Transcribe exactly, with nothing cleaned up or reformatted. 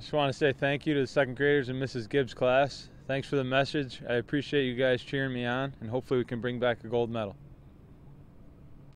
Just want to say thank you to the second graders in Missus Gibbs' class. Thanks for the message. I appreciate you guys cheering me on, and hopefully we can bring back a gold medal.